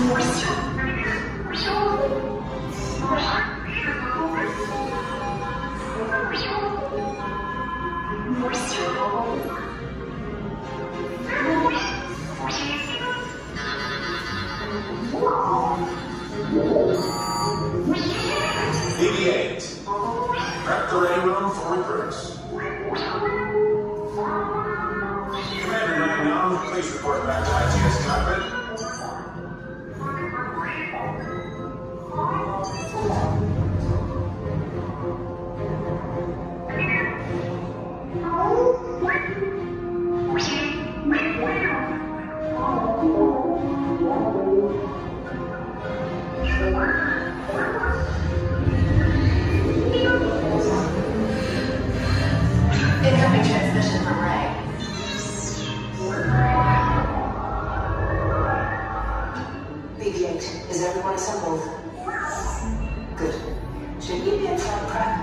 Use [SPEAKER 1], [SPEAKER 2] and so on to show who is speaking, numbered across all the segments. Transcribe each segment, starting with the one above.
[SPEAKER 1] BB-8. Prep the ready room for recruits. Commander 9-9, please report back to ITS cockpit.
[SPEAKER 2] Incoming transmission from Ray. BB-8, is everyone assembled? Good. Should we be in flight prep?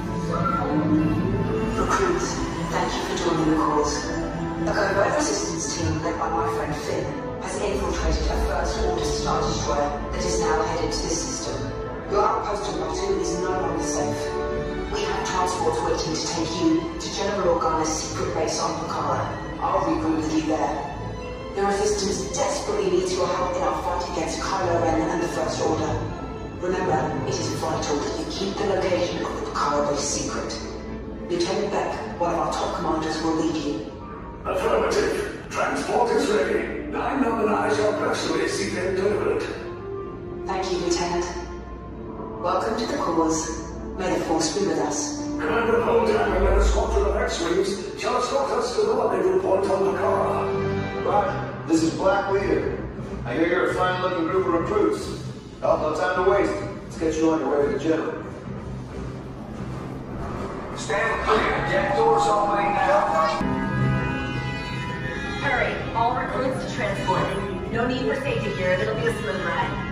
[SPEAKER 2] Recruits, thank you for joining the cause. A covert resistance team led by my friend Finn has infiltrated a first-order Star Destroyer that is now headed to this system. Your outpost on Batu is no longer safe. We have transports waiting to take you to General Organa's secret base on Pakara. I'll regroup with you there. The Resistance desperately needs your help in our fight against Kylo Ren and the First Order. Remember, it is vital that you keep the location of the Pakara base secret. Lieutenant Beck, one of our top commanders, will lead you.
[SPEAKER 3] Affirmative. Transport is ready. 9 eyes your press release has been delivered.
[SPEAKER 2] Thank you, Lieutenant. Welcome to the cause. May the Force be with us.
[SPEAKER 3] Commander Holden and a squadron of X-Wings shall escort us to the rendezvous point on Pakara.
[SPEAKER 4] Right. This is Black Leader. I hear you're a fine-looking group of recruits. Oh, no time to waste. Let's get you on your way to the General.
[SPEAKER 5] Stand clear. Deck doors opening now.
[SPEAKER 6] Hurry. All recruits to transport. No need for safety gear. It'll be a smooth ride.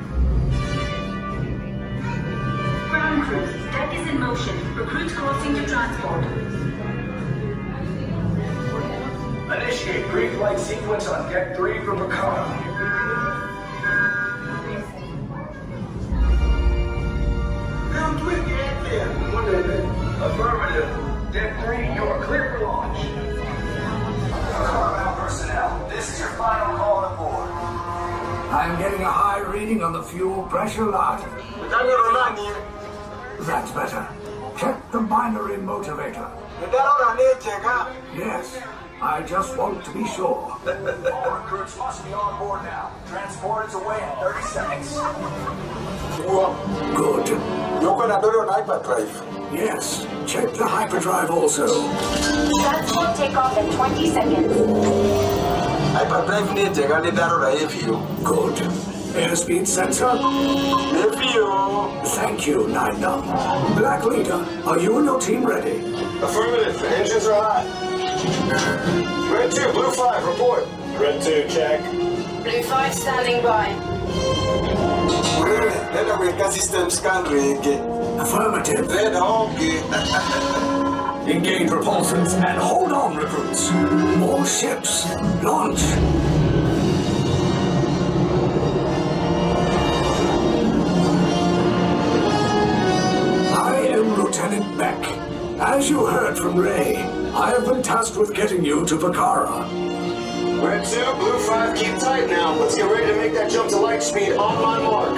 [SPEAKER 6] Ground crews, deck is in motion. Recruits crossing to transport.
[SPEAKER 5] Initiate green flight sequence on Deck 3 for Pakara. Affirmative. Deck 3, you are clear for launch. Pakara personnel, this is your final call to board.
[SPEAKER 3] I'm getting a high reading on the fuel pressure lot. That's better. Check the binary motivator. Yes, I just want to be sure.
[SPEAKER 5] All recruits must be on board now. Transport is away in 30 seconds.
[SPEAKER 3] Good.
[SPEAKER 7] Hyperdrive.
[SPEAKER 3] Yes, check the hyperdrive also.
[SPEAKER 6] Transport takeoff in 20 seconds.
[SPEAKER 7] Hyperdrive need to get it out of you.
[SPEAKER 3] Good. Airspeed sensor? Thank you, 9-9. Black Leader, are you and your team ready?
[SPEAKER 4] Affirmative. Engines are hot. Red 2, Blue 5, report. Red 2, check.
[SPEAKER 6] Blue 5 standing by.
[SPEAKER 7] Let system scan rig.
[SPEAKER 3] Affirmative.
[SPEAKER 7] Red hog.
[SPEAKER 3] Engage repulsors and hold on, recruits. More ships. Launch. I am Lieutenant Beck. As you heard from Ray, I have been tasked with getting you to Pakara.
[SPEAKER 4] Red 2, Blue 5, keep tight now. Let's get ready to make that jump to light speed on my mark.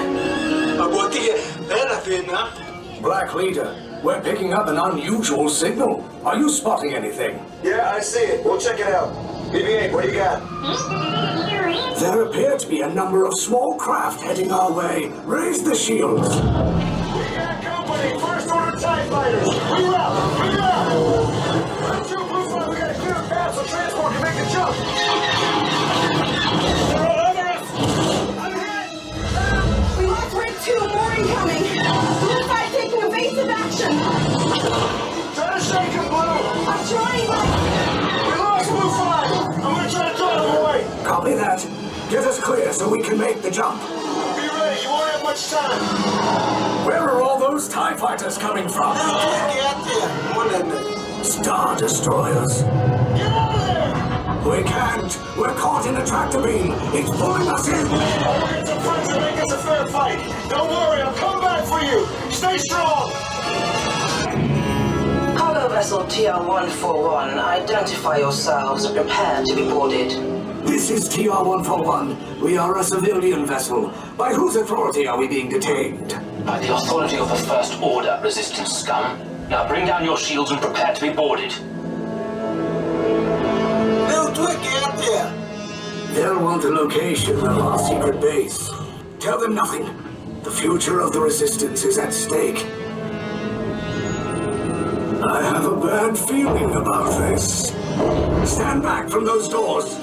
[SPEAKER 3] Black Leader, we're picking up an unusual signal. Are you spotting anything?
[SPEAKER 4] Yeah, I see it. We'll check it out. BB-8, what do you got?
[SPEAKER 3] There appear to be a number of small craft heading our way. Raise the shields.
[SPEAKER 4] We got company. First order TIE fighters. We route. We route. Red 2, Blue 5, we got a clear path so transport can make the jump. They're all over us. I'm hit.
[SPEAKER 2] We lost Red 2, more incoming. Blue 5 taking evasive action.
[SPEAKER 4] Try to shake him, Blue.
[SPEAKER 2] I'm trying, but...
[SPEAKER 4] We lost Blue 5. I'm going to try to drive him away.
[SPEAKER 3] Copy that. Get us clear so we can make the jump.
[SPEAKER 4] Be ready. You won't have much time.
[SPEAKER 3] Where are all those TIE fighters coming from? Star Destroyers.
[SPEAKER 4] Get out of there.
[SPEAKER 3] We can't. We're caught in a tractor beam. It's pulling us in.
[SPEAKER 4] Oh, it's a Stay strong!
[SPEAKER 2] Cargo vessel TR-141, identify yourselves and prepare to be boarded.
[SPEAKER 3] This is TR-141. We are a civilian vessel. By whose authority are we being detained?
[SPEAKER 8] By the authority of the First Order, Resistance scum. Now bring down your shields and prepare to be boarded.
[SPEAKER 7] Little twig, get up there!
[SPEAKER 3] They'll want the location of our secret base. Tell them nothing. The future of the Resistance is at stake. I have a bad feeling about this. Stand back from those doors.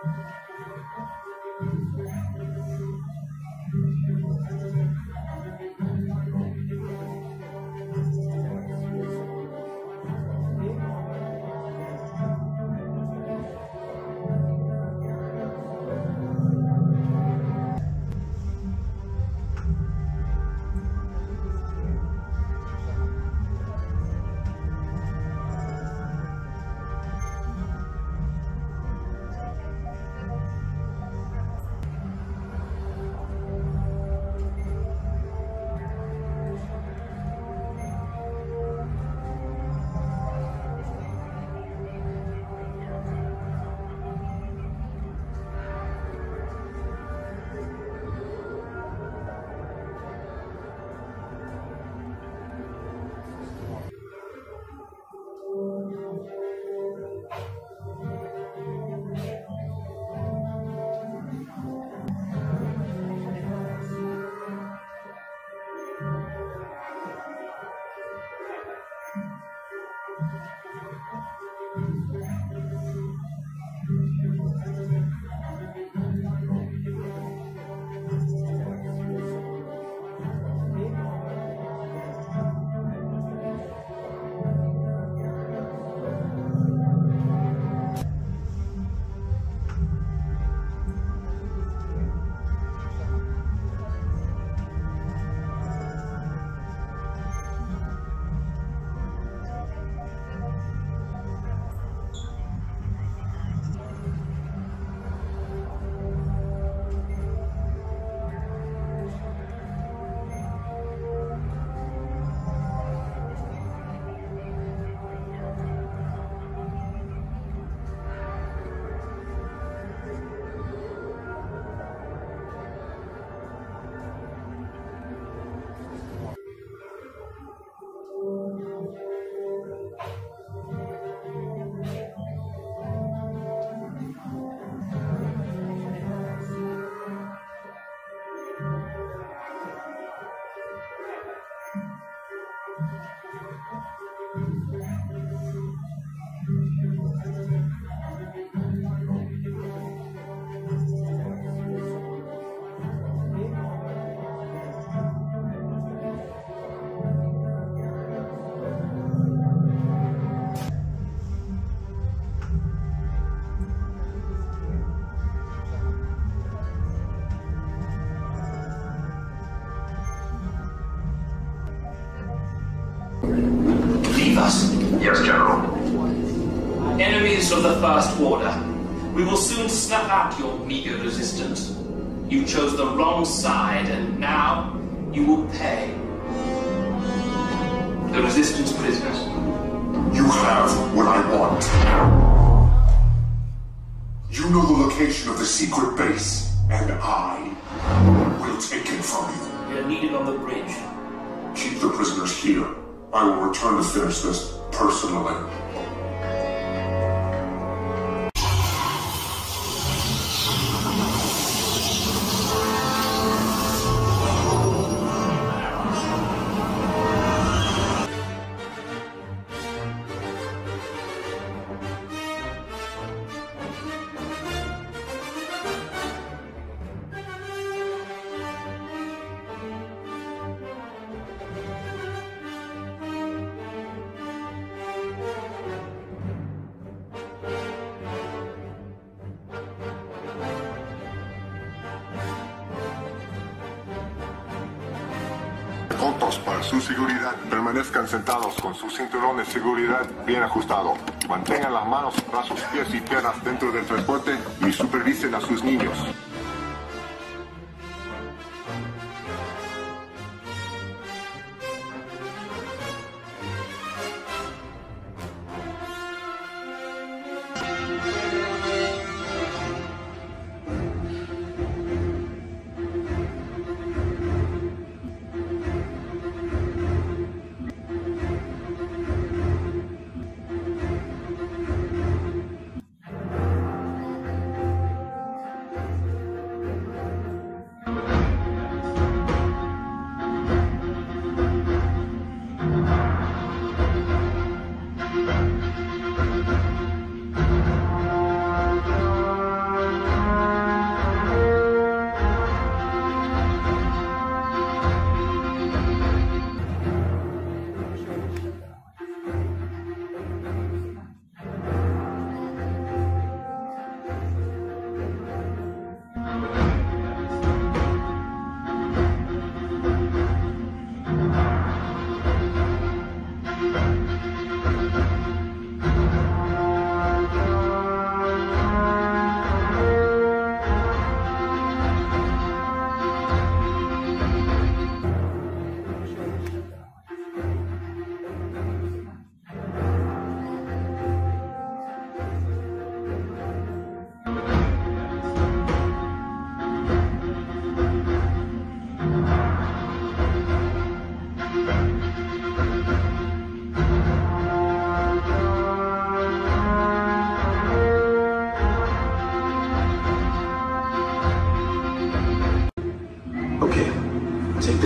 [SPEAKER 8] Leave us.
[SPEAKER 1] Yes, General.
[SPEAKER 8] Enemies of the First Order. We will soon snuff out your meager resistance. You chose the wrong side, and now you will pay. The Resistance prisoners.
[SPEAKER 9] You have what I want. You know the location of the secret base, and I will take it from you.
[SPEAKER 8] We are needed on the bridge.
[SPEAKER 9] Keep the prisoners here. I will return to finish this personally.
[SPEAKER 10] Juntos para su seguridad, permanezcan sentados con su cinturón de seguridad bien ajustado. Mantengan las manos, brazos, pies y piernas dentro del transporte y supervisen a sus niños.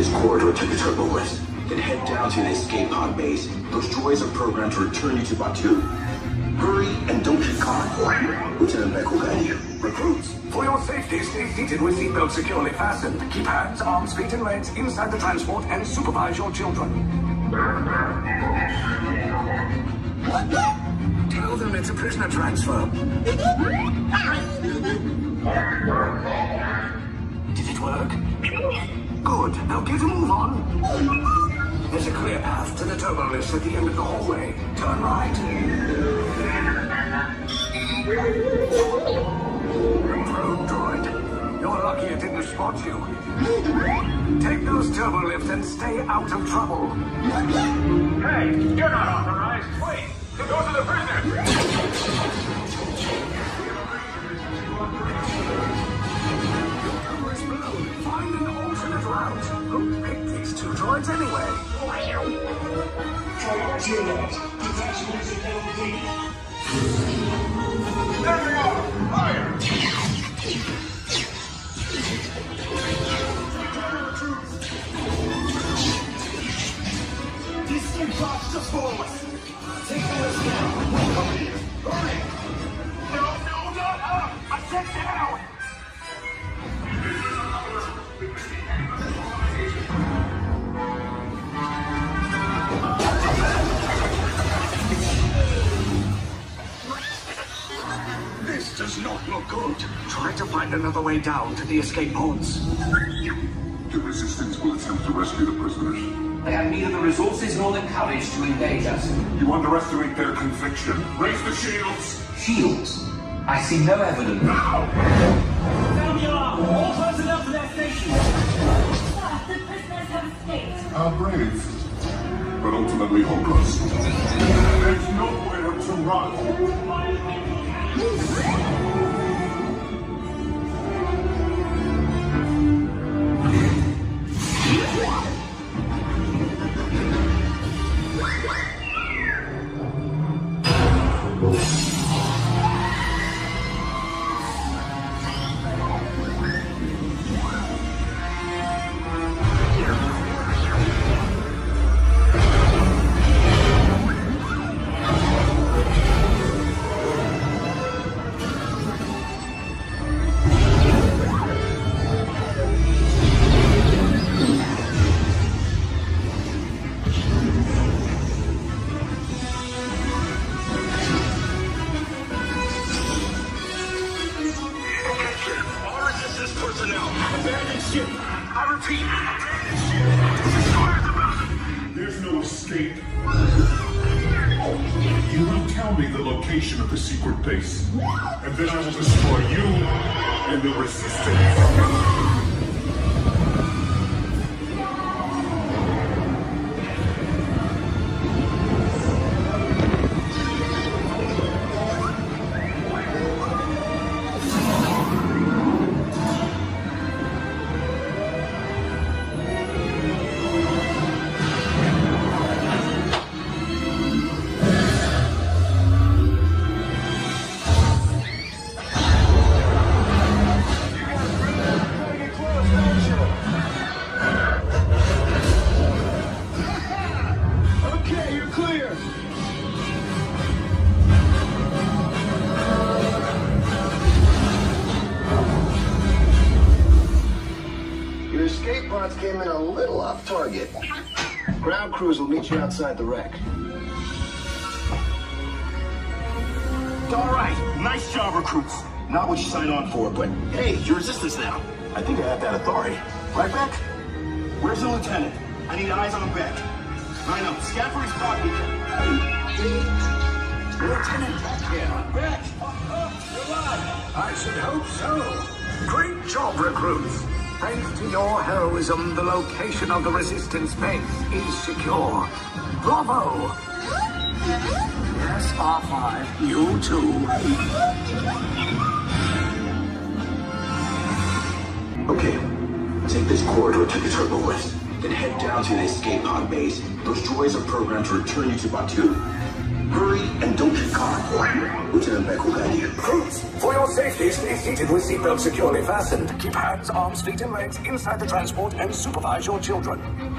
[SPEAKER 3] this corridor to the turbo lift, then head down to the escape pod base. Those droids are programmed to return you to Batu. Hurry and don't get caught. Lieutenant Beck will guide you.
[SPEAKER 1] Recruits, for your safety, stay seated with seatbelts securely fastened. Keep hands, arms, feet, and legs inside the transport and supervise your children. Tell them it's a prisoner transfer. Did it work? Good. Now get a move on. There's a clear path to the turbo lift at the end of the hallway. Turn right. Probe droid. You're lucky it didn't spot you. Take those turbo lifts and stay out of trouble.
[SPEAKER 5] Hey, you're not authorized. Wait, to go to the prisoner.
[SPEAKER 1] Find an alternate route. Who picked these two droids anyway?
[SPEAKER 5] There we are. Fire.
[SPEAKER 4] These skin shots just below us. Take the list down. We're coming in. Hurry.
[SPEAKER 5] No, not up. I said down.
[SPEAKER 1] This does not look good. Try to find another way down to the escape pods.
[SPEAKER 9] The Resistance will attempt to rescue the prisoners.
[SPEAKER 8] They have neither the resources nor the courage to engage us.
[SPEAKER 9] You underestimate their conviction. Raise the shields!
[SPEAKER 8] Shields? I see no evidence.
[SPEAKER 6] Sound the alarm! All personnel to their stations! Sir, the prisoners have escaped.
[SPEAKER 9] How brave, but ultimately hopeless. There's nowhere to run. There's no escape. You will tell me the location of the secret base, and then I will destroy you and the Resistance.
[SPEAKER 11] Came in a little off target. Ground crews will meet you outside the wreck.
[SPEAKER 4] All right, nice job, recruits. Not what you signed on for, but hey, you're Resistance now. I think I have that authority. Right, Beck? Where's the lieutenant? I need eyes on Beck. Line up, scout for his property.
[SPEAKER 1] Lieutenant Beck here.
[SPEAKER 4] Beck! You're alive!
[SPEAKER 1] I should hope so. Great job, recruits. Thanks to your heroism, the location of the Resistance base is secure. Bravo! Yes, R5, you too.
[SPEAKER 3] Okay, take this corridor to the turbo lift, then head down to the escape pod base. Those droids are programmed to return you to Batu. Hurry and don't get caught. Lieutenant Beck will guide you.
[SPEAKER 1] Recruits, for your your safety, stay seated with seatbelt securely fastened. Keep hands, arms, feet, and legs inside the transport and supervise your children.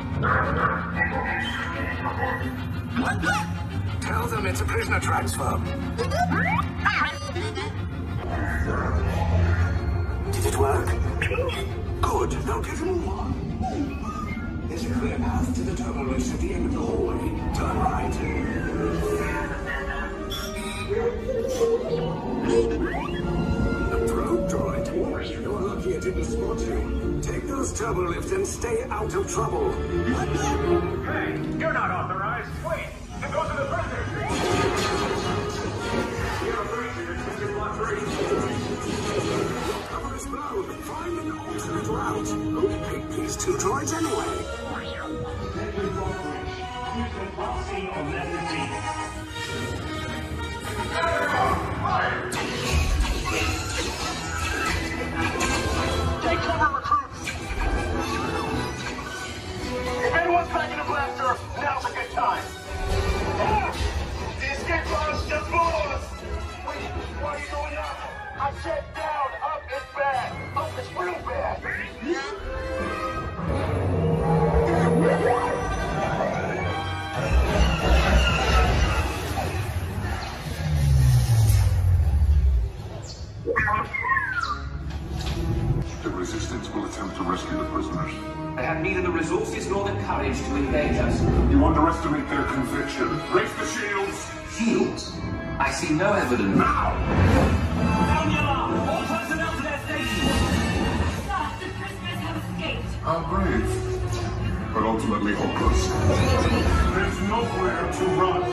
[SPEAKER 1] Tell them it's a prisoner transfer. Did it work? Good. Now get more. There's a clear path to the terminals at the end of the hallway. Turn right. The probe droid. You're lucky it didn't spot you. Take those turbo lifts and stay out of trouble.
[SPEAKER 5] Hey, you're not authorized. Wait, and those are the prisoners. You're a breach in block 3.
[SPEAKER 1] Cover is blown. Find an alternate route. Only pick these two droids anyway.
[SPEAKER 4] Take cover, recruits! If anyone's packing a blaster, now's a good time. The escape pods just blew us! Wait, why are you going up? I said down, up is bad. Up is real bad.
[SPEAKER 9] The Resistance will attempt to rescue the prisoners.
[SPEAKER 8] They have neither the resources nor the courage to engage us.
[SPEAKER 9] You underestimate their conviction. Raise the shields!
[SPEAKER 8] Shields? I see no evidence.
[SPEAKER 9] Now!
[SPEAKER 6] Sound the alarm! All personnel to their stations!
[SPEAKER 12] Sir, the prisoners have escaped.
[SPEAKER 9] How brave. But ultimately hopeless. There's nowhere to run.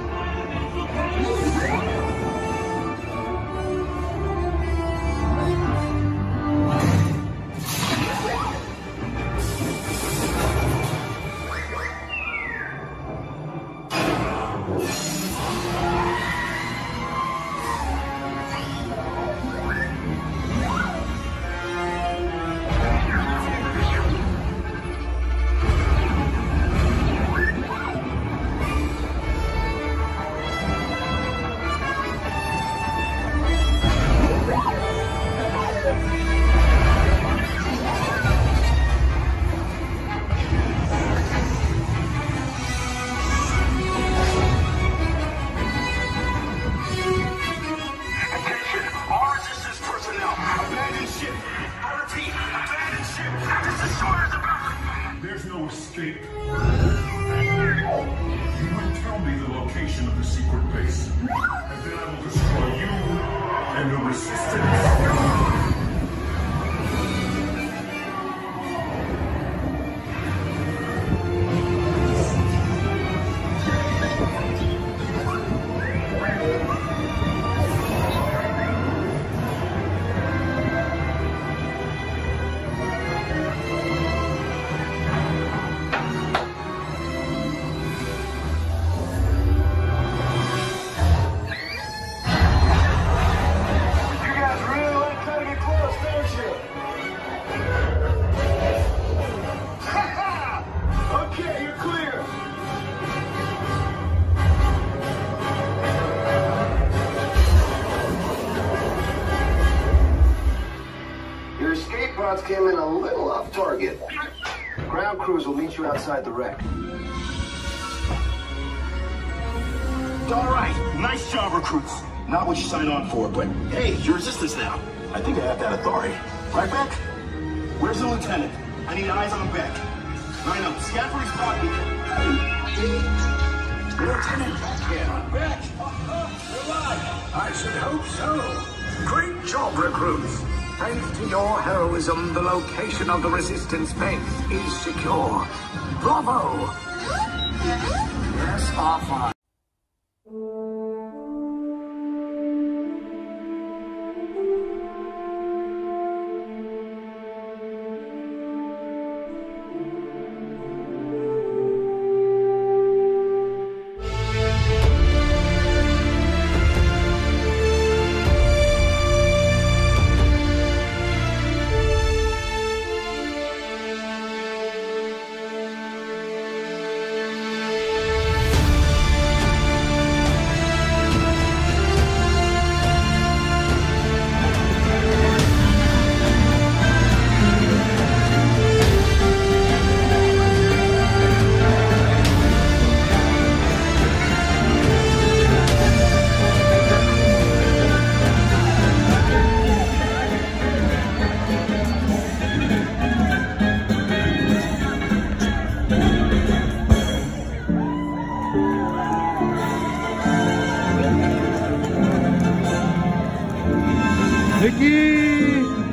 [SPEAKER 9] There's no escape. You will tell me the location of the secret base, and then I will destroy you and the Resistance.
[SPEAKER 11] Came in a little off target. Ground crews will meet you outside the wreck.
[SPEAKER 4] All right, nice job, recruits. Not what you signed on for, but hey, you're Resistance now. I think I have that authority. Right, Beck? Where's the lieutenant? I need eyes on Beck. Line up, scan for his body.
[SPEAKER 1] Lieutenant Beck here. Beck! You're alive! I should hope so. Great job, recruits. Thanks to your heroism, the location of the Resistance base is secure. Bravo! Yes, R5.
[SPEAKER 13] Mickey!